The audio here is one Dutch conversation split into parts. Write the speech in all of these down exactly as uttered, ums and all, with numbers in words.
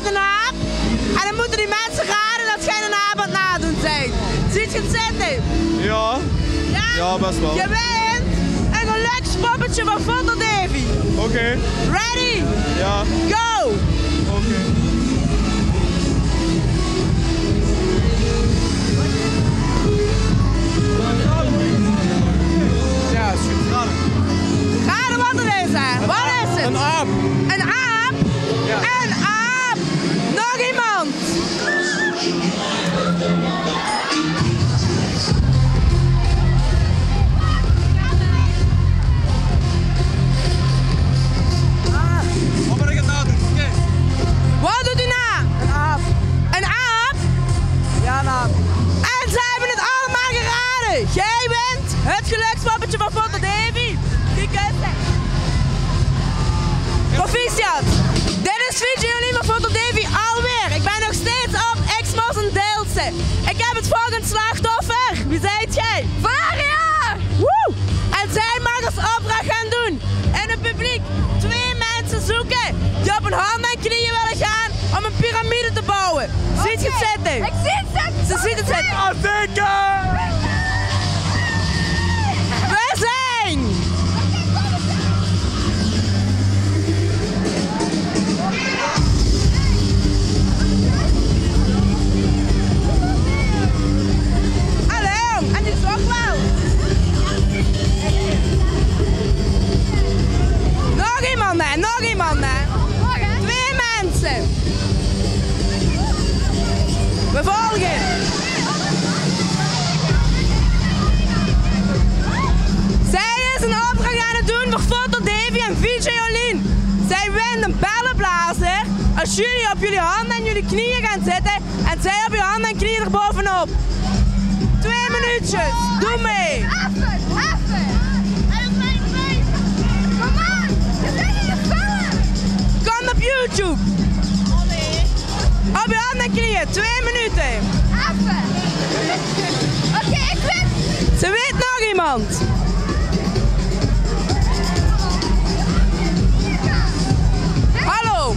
kijkt een aap en dan moeten die mensen raden dat jij een aap aan het nadoen bent. Ziet je het zitten? Ja. Ja? Ja, best wel. Je wint een gelukspoppetje van Foto Davy. Oké. Okay. Ready? Ja. Go! Oké. Okay. Ja, is goed. Raden. Raden wat het is, hè? Wat is het? Een aap. Een aap? Ja. Een aap! Nog iemand? Wat ben ik het nou doen? Oké. Wat doet u na? Een aap. Een aap? Ja, een aap. En ze hebben het allemaal geraden. Jij wint het gelukspoppetje van Foto Davy. Die kussen. Proficiat. Dit is Videolien van Foto Davy alweer. Ik ben nog steeds op X-Mos en Deelse. Ik heb het volgende slachtoffer. Wie zijt jij? Varia! Woe! En zij mag als opdracht gaan doen. In het publiek twee mensen zoeken die op hun handen en knieën willen gaan om een piramide te bouwen. Ziet je het zitten? Ik zie het zitten! Ze ziet het zitten. Ah, zeker! We zijn! Hallo, en dit is ook wel. Nog iemand, hè? Nog iemand, hè? Twee mensen. We volgen. Zij is een opdracht aan het doen voor Foto Davy en Videolien. Zij wint een bellenblazer als jullie op jullie handen en jullie knieën gaan zitten en zij op je handen en knieën erbovenop. Twee minuutjes, doe mee. Even, even! Hij is mijn face! Kom aan! Je bent in je film! Kom op YouTube. Allee! Op je handen en knieën, twee minuten. Even! Oké, ik weet! Ze weet nog iemand. Hallo.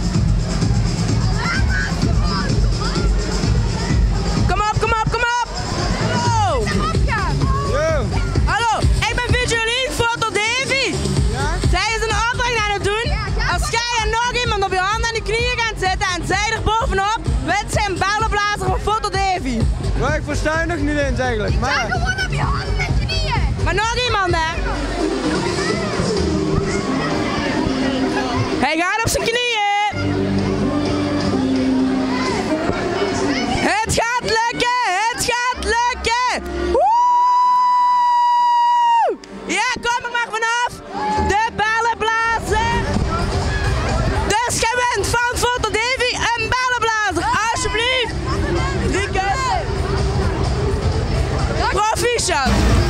Kom op, kom op, kom op. Hallo. Opgaan! Yo. Hallo, ik ben Videolien, Foto Davy. Ja? Zij is een opdracht aan het doen. Als jij en nog iemand op je handen en je knieën gaat zitten en zij er bovenop, wint zij een bellenblazer van Foto Davy. Maar ik versta je nog niet eens eigenlijk. Maar Ga ja. gewoon op je handen en knieën! Maar nog iemand, hè? Hij gaat op zijn knieën. Het gaat lukken, het gaat lukken. Woe! Ja, kom er maar vanaf. De bellenblazer. Dus jij wint van Foto Davy een bellenblazer. Alsjeblieft. Drie kussen. Proficiat.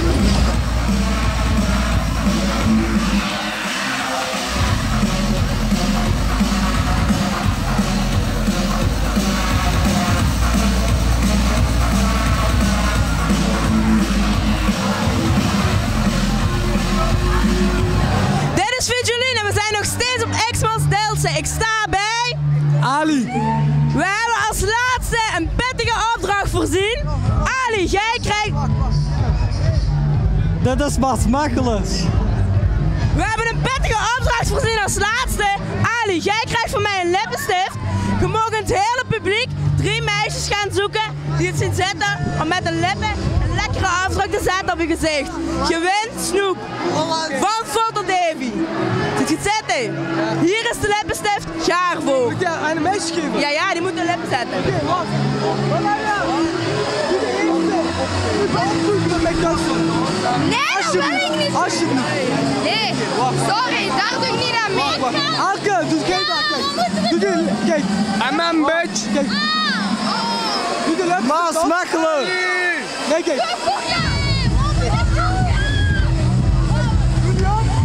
Dit is Videolien en we zijn nog steeds op X-Mos Deelse. Ik sta bij Ali. We hebben als laatste een pittige opdracht voorzien. Ali, jij krijgt... Dit is Bas Makkelijk. We hebben een pittige opdracht voorzien als laatste. Ali, jij krijgt van mij een lippenstift. Je mag in het hele publiek drie meisjes gaan zoeken die het zien zitten om met een lippen een lekkere afdruk te zetten op je gezicht. Je wint Snoep van Foto Davy. Zit je het zitten? Hier is de lippenstift, ga ervoor. Moet je aan een meisje geven? Ja, ja, die moet een lippen zetten. Oké, wat? Wat nou ja? Doe de eerste. Je beantwoordt met mijn kansen. Nee, dat wil ik niet! Alsjeblieft. Nee, sorry, daar doe ik niet aan mee. Wacht, wacht. Alke, doe kijk daar, kijk. Doe de, kijk. En mijn bitch. Kijk. Doe de lip. Bas Makkelijk. Nee, kijk. Kom ja! Wat is dat? Doe die op.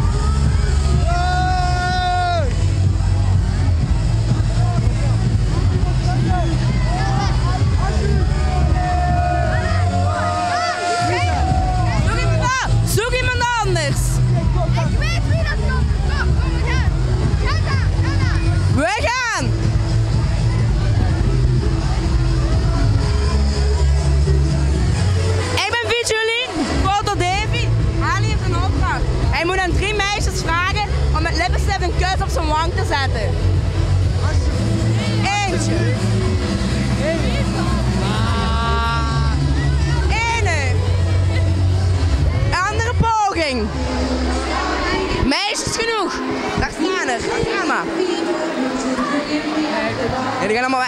Zoek iemand anders. Ik weet wie dat komt. Kom, kom, we gaan. Ga daar, ga daar. We gaan.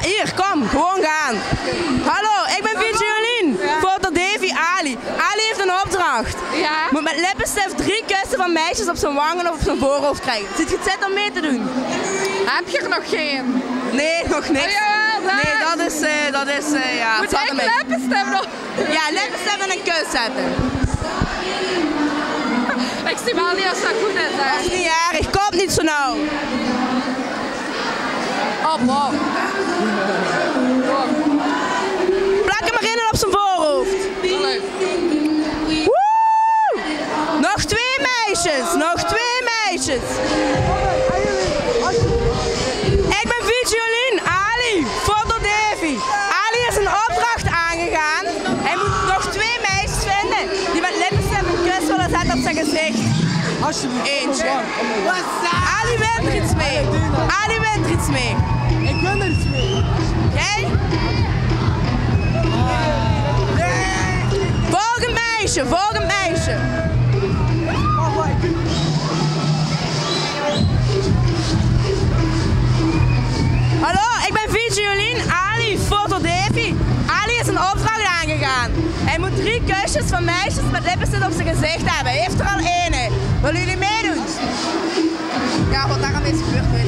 hier, kom, gewoon gaan. Hallo, ik ben Vigiolien. Foto Davy Ali. Ali heeft een opdracht. Ja. Moet met lippenstift drie kussen van meisjes op zijn wangen of op zijn voorhoofd krijgen. Zit je het zet om mee te doen? Heb je er nog geen? Nee, nog niks. Oh, jawel, daar. Nee, dat is, uh, dat is, uh, ja. Moet het ik zat ermee. lippenstift nog? Ja, lippenstift en een kus zetten. Ik zie wel niet als dat goed is. Hè. Dat is niet erg, kom niet zo nauw. Oh, wow. Plak hem maar in en op zijn voorhoofd. Leuk. Woe! Nog twee meisjes, nog twee meisjes. Ik ben Vigiolien, Ali, foto Davy. Ali is een opdracht aangegaan. Hij moet nog twee meisjes vinden die met lippenstift een kus willen zetten op zijn gezicht. Alsjeblieft. Eentje. Ali wint er iets mee. Ali wint er iets mee. Ik wil er iets mee. Jij? Volgend meisje, volgend meisje. Wacht, wacht. Hallo, ik ben Vigiolien, Ali, foto Davy. Ali is een opdracht aangegaan. Hij moet drie kusjes van meisjes met lippenstift op zijn gezicht hebben. Hij heeft er al ene. Willen jullie meedoen? Ja, wat daarom is gebeurd, weet ik.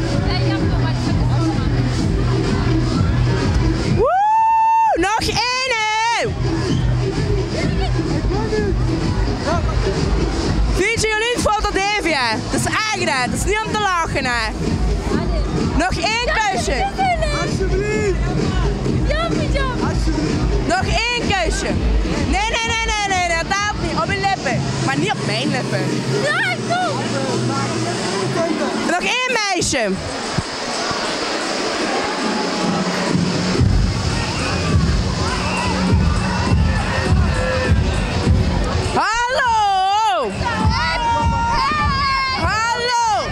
Woe! Nog ene! Vigiolien, foto Davy, hè. Dat is eigen, hè. Dat is niet om te lachen, hè. Nog één kusje. Alsjeblieft. Nog één kusje. Nee, nee, nee, nee, nee, dat telt niet. Op mijn lippen. Maar niet op mijn lippen. Nog één meisje. Hallo! Hallo!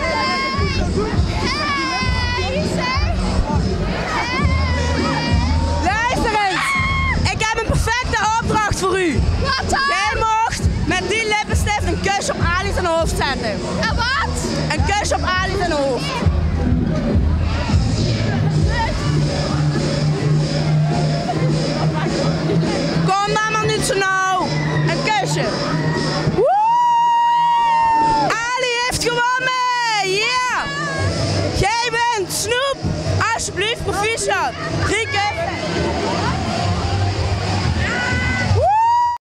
Luister eens. Ik heb een perfecte opdracht voor u. Wat dan? Jij mocht met die lippenstift een kusje op Ali zijn hoofd zetten.